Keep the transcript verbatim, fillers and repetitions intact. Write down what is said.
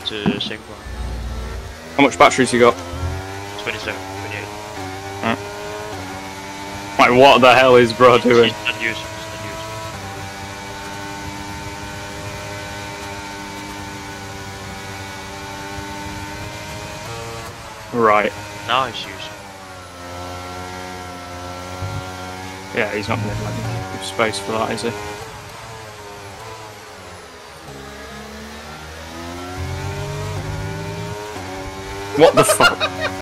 to Singapore. How much batteries you got? twenty-seven, twenty-eight. Right. Like, what the hell is bro doing? It's not used. It's not used. Right. Now it's used. Yeah, he's not going to like, give space for that, is he? What the fuck?